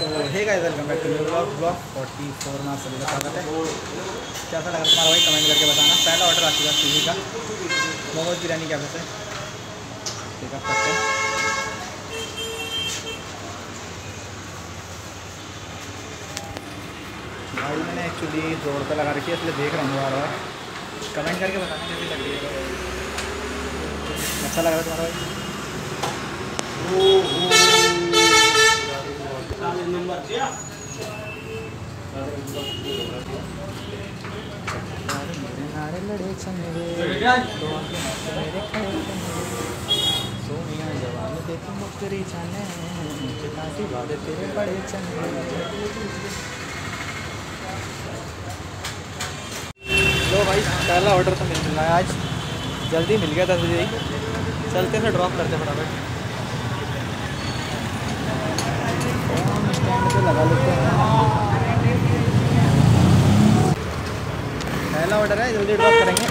So hey guys welcome back to new blog 44 में आप सभी का स्वागत है। कैसा लगा तुम्हारा भाई कमेंट करके बताना। पहला ऑर्डर आ चुका स्विगी का मोमोज बिरयानी कैफे से पिकअप करते हैं। भाई मैंने एक्चुअली रोड पर लगा रखी है इसलिए देख रहा हूँ बार बार। कमेंट करके बताना कैसी लग रही है। अच्छा लग रहा है तुम्हारा भाई? नारे लड़े मेरे सोनिया जवान देखी मुकरी छाने काशी वादे तेरे बड़े चने। लो भाई पहला ऑर्डर तो मिल रहा है आज, जल्दी मिल गया 10 बजे ही। चलते हैं ड्रॉप करते फटाफट। स्टैंड पे लगा लेते हैं। पहला ऑर्डर है, जल्दी ड्रॉप करेंगे।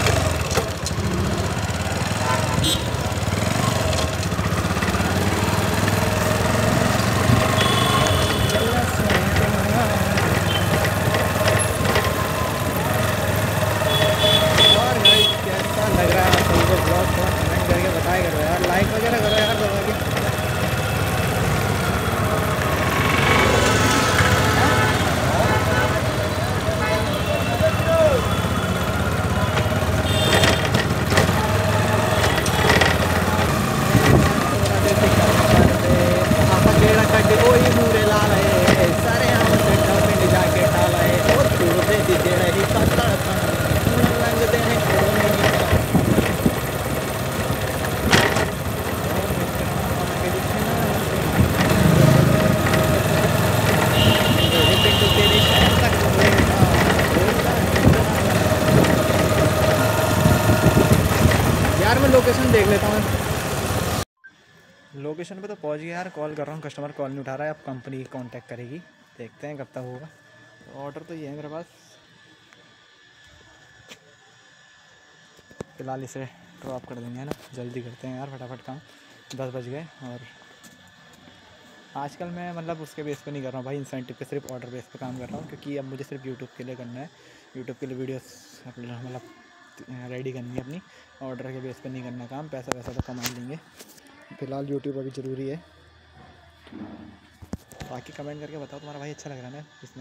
और गाइस कैसा लग रहा है आप सबको ब्लॉग? कमेंट करके बताया करो यार, लाइक वगैरह करो यार दबा के। यार मैं लोकेशन देख लेता हूँ। लोकेशन पे तो पहुँच गया यार। कॉल कर रहा हूँ, कस्टमर कॉल नहीं उठा रहा है। अब कंपनी कांटेक्ट करेगी, देखते हैं कब तक होगा। तो ऑर्डर तो ये है मेरे पास। फिलहाल इसे ड्रॉप कर देंगे, है ना। जल्दी करते हैं यार फटाफट काम। 10 बज गए। और आजकल मैं मतलब उसके बेस पे नहीं कर रहा हूँ भाई, इंसेंटिव पे सिर्फ ऑर्डर बेस पे काम कर रहा हूँ। क्योंकि अब मुझे सिर्फ यूट्यूब के लिए करना है। यूट्यूब के लिए वीडियोस मतलब रेडी करनी है अपनी। ऑर्डर के बेस पे नहीं करना काम। पैसा वैसा तो कमा लेंगे। फ़िलहाल यूट्यूब अभी ज़रूरी है। बाकी कमेंट करके बताओ तुम्हारा भाई अच्छा लग रहा है ना इसमें।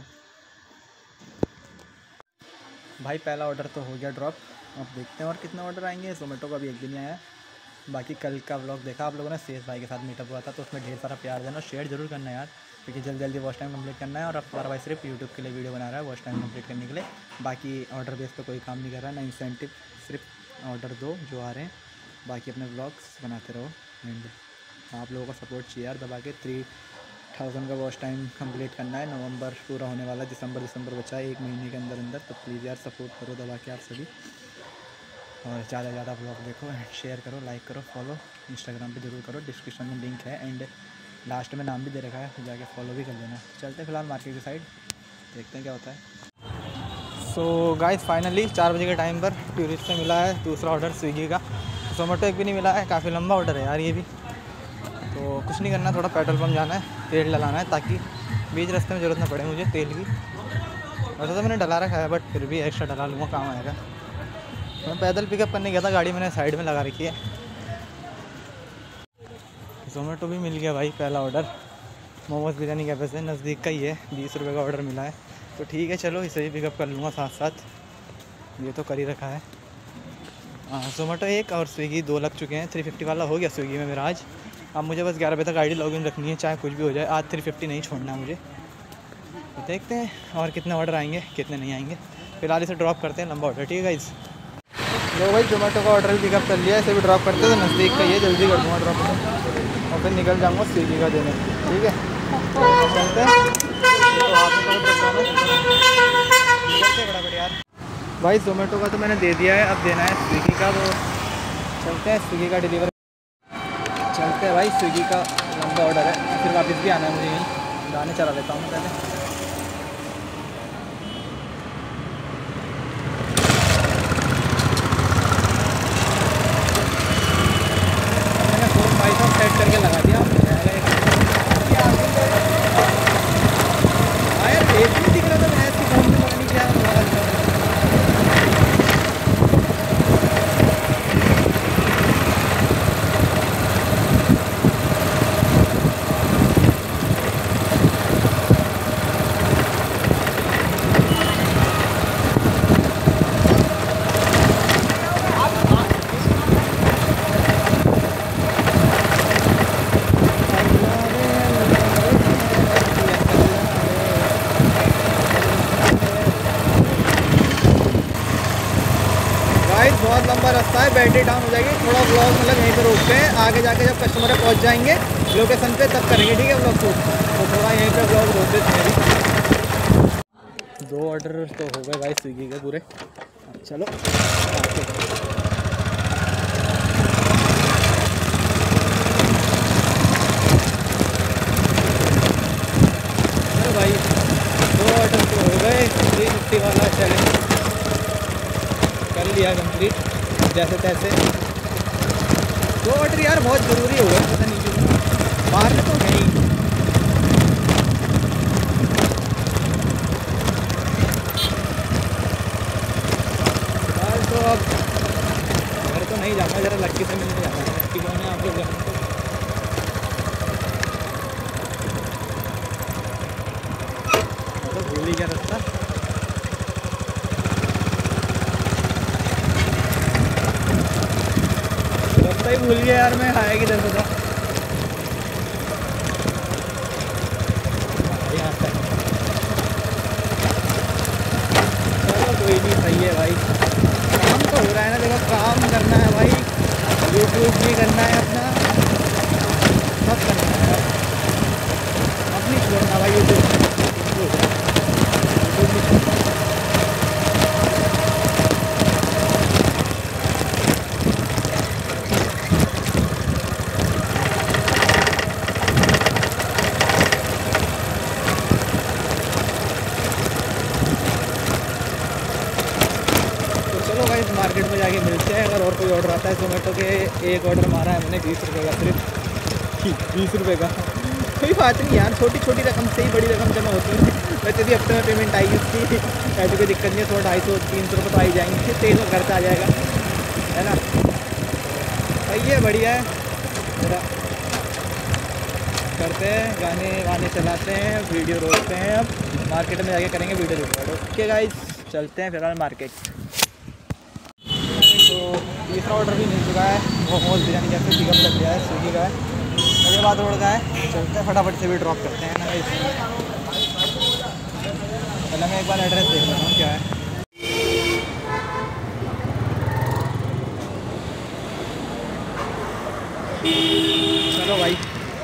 भाई पहला ऑर्डर तो हो गया ड्रॉप। अब देखते हैं और कितने ऑर्डर आएंगे। जोमेटो का भी एक दिन नहीं आया। बाकी कल का व्लॉग देखा आप लोगों ने, सेज भाई के साथ मीटअप हुआ था, तो उसमें ढेर सारा प्यार देना और शेयर जरूर करना यार। क्योंकि जल्दी जल्दी वॉच टाइम कंप्लीट करना है। और अब तुम्हारा भाई सिर्फ यूट्यूब के लिए वीडियो बना रहा है वॉच टाइम कंप्लीट करने के लिए। बाकी ऑर्डर बेस पे कोई काम नहीं कर रहा है, ना इंसेंटिव। सिर्फ ऑर्डर दो जो आ रहे हैं, बाकी अपने व्लॉग्स बनाते रहो। एंड आप लोगों का सपोर्ट चाहिए यार दबा के। 3000 का वॉच टाइम कंप्लीट करना है। नवंबर पूरा होने वाला है, दिसंबर बचा है 1 महीने के अंदर अंदर। तो प्लीज़ यार सपोर्ट करो दबा के आप सभी। और ज़्यादा से ज़्यादा ब्लॉग देखो एंड शेयर करो, लाइक करो, फॉलो इंस्टाग्राम पे जरूर करो। डिस्क्रिप्शन में लिंक है एंड लास्ट में नाम भी दे रखा है, तो जाके फॉलो भी कर लेना। चलते हैं फिलहाल मार्केट की साइड, देखते हैं क्या होता है। सो गाइस फाइनली 4 बजे के टाइम पर टूरिस्ट से मिला है दूसरा ऑर्डर स्विगी का। जोमेटो एक भी नहीं मिला है। काफ़ी लंबा ऑर्डर है यार ये भी। तो कुछ नहीं करना, थोड़ा पेट्रोल पंप जाना है, तेल डलाना है, ताकि बीच रास्ते में ज़रूरत ना पड़े मुझे तेल की। वैसे तो मैंने डला रखा है, बट फिर भी एक्स्ट्रा डला लूँगा, काम आएगा। मैं पैदल पिकअप करने गया था, गाड़ी मैंने साइड में लगा रखी है। जोमेटो भी मिल गया भाई पहला ऑर्डर। मोमोज बिरयानी कैफे से नज़दीक का ही है, 20 रुपये का ऑर्डर मिला है। तो ठीक है चलो, इसे भी पिकअप कर लूँगा साथ साथ। ये तो कर ही रखा है। जोमेटो एक और स्विगी 2 लग चुके हैं। 350 वाला हो गया स्विगी में मेरा आज। अब मुझे बस 11 बजे तक आईडी लॉगिन रखनी है, चाहे कुछ भी हो जाए। आज 350 नहीं छोड़ना है मुझे। तो देखते हैं और कितने ऑर्डर आएंगे कितने नहीं आएंगे। फिलहाल इसे ड्रॉप करते हैं, लंबा ऑर्डर। ठीक है गाइस। लो भाई जोमेटो का ऑर्डर भी पिकअप कर लिया, इसे भी ड्रॉप करते हैं। तो नज़दीक का ये जल्दी कर दूँगा ड्रॉप और फिर निकल जाऊँगा स्विगी का देने। ठीक है चलते हैं। फटाफट यार। भाई जोमेटो का तो मैंने दे दिया है, अब देना है स्विगी का। तो चलते हैं स्विगी का डिलीवर चलते हैं भाई। स्विगी का लंबा ऑर्डर है, फिर वापस भी आना है मुझे। यहीं गाने चला लेता हूँ पहले। मैंने फ़ोन भाई साहब सेट करके लगा दिया। होता है, बैटरी डाउन हो जाएगी। थोड़ा व्लॉग मतलब यहीं पर रोकते हैं, आगे जाके जब कस्टमर पहुंच जाएंगे लोकेशन पे तब करेंगे, ठीक है व्लॉग शूट। तो थोड़ा यहीं पे व्लॉग रोक देते हैं। 2 ऑर्डर तो हो गए भाई स्विगी के पूरे। चलो भाई 2 ऑर्डर तो हो गए। 350 वाला चैलेंज कर लिया कंप्लीट जैसे तैसे। 2 ऑर्डर यार बहुत ज़रूरी हो गए, पता नहीं क्यों मारने तो है ही। यार तो अब घर तो नहीं जाना, ज़रा लक्की से मिलने जाना है। लक्की कौन है आप लोग जानते हो? तो भूल ही गया रास्ता। रास्ता ही भूल गया यार मैं, आया किधर से था यहाँ तक। चलो कोई नहीं, सही है भाई, काम तो हो रहा है ना। देखो काम करना है भाई, यूट्यूब भी करना है अपना, सब करना है अपनी छोड़ना भाई। यूट्यूब मार्केट में जाके मिलते हैं। अगर और कोई ऑर्डर आता है जोमेटो के, एक ऑर्डर मारा है मैंने 20 रुपये का, सिर्फ 20 रुपये का। कोई बात नहीं यार, छोटी छोटी रकम से ही बड़ी रकम जमा होती है। वैसे भी हफ्ते में पेमेंट आएगी उसकी, ऐसी कोई दिक्कत नहीं है। 100, 250, 300 रुपये तो आ ही जाएंगे, 2300 खर्चा आ जाएगा, है ना। सही है, बढ़िया है। थोड़ा करते हैं, गाने वाने चलाते हैं, वीडियो रोकते हैं। अब मार्केट में जाके करेंगे वीडियो रिकॉर्ड। ओके गाइस, चलते हैं फिलहाल मार्केट। तो तीसरा ऑर्डर भी मिल चुका है, वो मोमोज बिरयानी जैसे पिकअप कर लिया है, स्विगी का है। मेरे बाद रोड का है, चलते हैं फटाफट से भी ड्रॉप करते हैं ना। पहले मैं एक बार एड्रेस देख लेता हूँ क्या है। चलो भाई,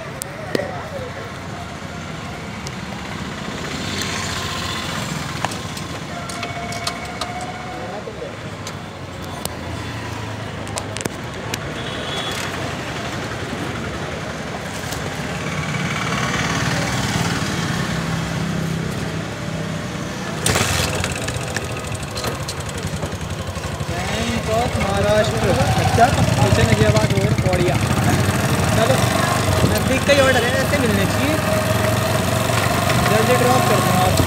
महाराष्ट्र। अच्छा, पीछे नजीबाबाद और पौड़िया। चलो नज़दीक का ही ऑर्डर है, ऐसे मिलने चाहिए। जल्दी ड्रॉप कर दूँगा आप।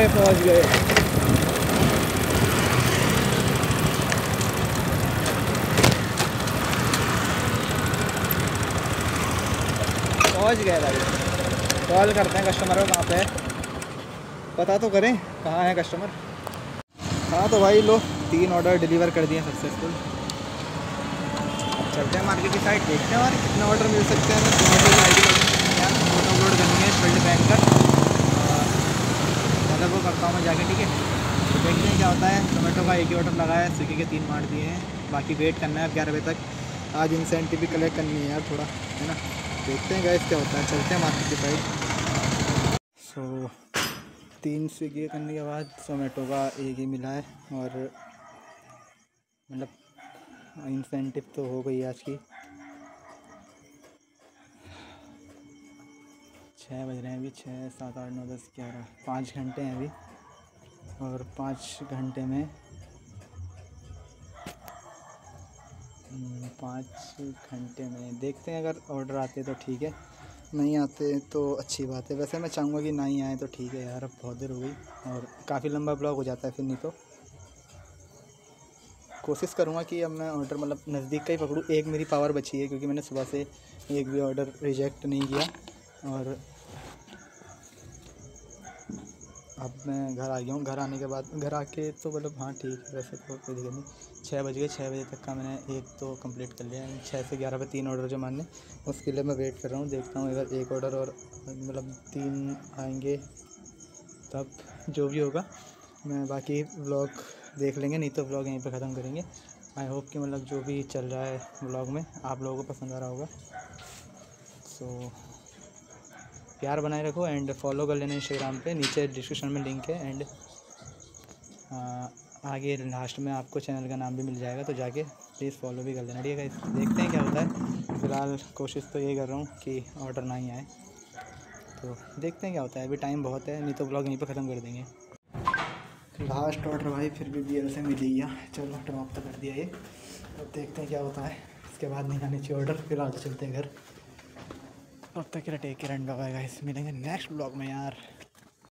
पहुंच गए। भाई कॉल करते हैं कस्टमर को, कहाँ पे है पता तो करें, कहाँ है कस्टमर। हाँ तो भाई लो 3 ऑर्डर डिलीवर कर दिए सक्सेसफुल। चलते हैं मार्केट की साइड, देखते हैं और कितने ऑर्डर मिल सकते हैं। फोटो अपलोड करनी है फील्ड बैंक कर, मतलब वो करता हूँ मैं जाके, ठीक है। तो देखते हैं क्या होता है। जोमेटो का एक ही ऑर्डर लगा है, स्विगी के 3 मार दिए हैं, बाकी वेट करना है 11 बजे तक। आज इंसेंटिव भी कलेक्ट करनी है यार थोड़ा, है ना। देखते हैं गाइस क्या होता है, चलते हैं मार्केट की साइड। सो 3 स्विगी करने के बाद जोमेटो का एक ही मिला है, और मतलब इंसेंटिव तो हो गई आज की। 6 बज रहे हैं अभी, 6 7 8 9 10 11 5 घंटे हैं अभी, और 5 घंटे में 5 घंटे में देखते हैं, अगर ऑर्डर आते तो ठीक है, नहीं आते तो अच्छी बात है। वैसे मैं चाहूँगा कि नहीं आए तो ठीक है यार, अब बहुत देर हो गई और काफ़ी लंबा ब्लॉग हो जाता है फिर, नहीं तो कोशिश करूँगा कि अब मैं ऑर्डर मतलब नज़दीक का ही पकड़ूँ। एक मेरी पावर बची है क्योंकि मैंने सुबह से एक भी ऑर्डर रिजेक्ट नहीं किया, और अब मैं घर आ गया हूँ। घर आने के बाद घर आके तो मतलब हाँ ठीक है, वैसे तो कोई दिक्कत नहीं। 6 बज गए, 6 बजे तक का मैंने एक तो कंप्लीट कर लिया है। 6 से 11 पे 3 ऑर्डर जो मानने, उसके लिए मैं वेट कर रहा हूँ। देखता हूँ अगर एक ऑर्डर और मतलब 3 आएंगे तब जो भी होगा मैं बाकी व्लॉग देख लेंगे, नहीं तो व्लॉग यहीं पे ख़त्म करेंगे। आई होप कि मतलब जो भी चल रहा है व्लॉग में आप लोगों को पसंद आ रहा होगा। सो प्यार बनाए रखो एंड फॉलो कर लेना इंस्टाग्राम पे, नीचे डिस्क्रिप्शन में लिंक है। एंड आगे लास्ट में आपको चैनल का नाम भी मिल जाएगा, तो जाके प्लीज़ फॉलो भी कर लेना, ठीक है। देखते हैं क्या होता है। फ़िलहाल कोशिश तो ये कर रहा हूँ कि ऑर्डर ना ही आए, तो देखते हैं क्या होता है। अभी टाइम बहुत है, नहीं तो ब्लॉग यहीं पर ख़त्म कर देंगे। लास्ट ऑर्डर भाई फिर भी BL से मिल ही गया, चलो ड्रॉप तो कर दिया ये। अब देखते हैं क्या होता है, इसके बाद नहीं आने चाहिए ऑर्डर। फिलहाल तो चलते हैं घर, अब तक के लिए take care and bye guys, मिलेंगे नेक्स्ट ब्लॉग में यार।